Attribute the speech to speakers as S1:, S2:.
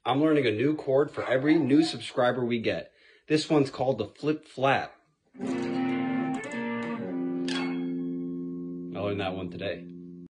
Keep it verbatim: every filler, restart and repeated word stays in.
S1: I'm learning a new chord for every new subscriber we get. This one's called the flip flat. I learned that one today.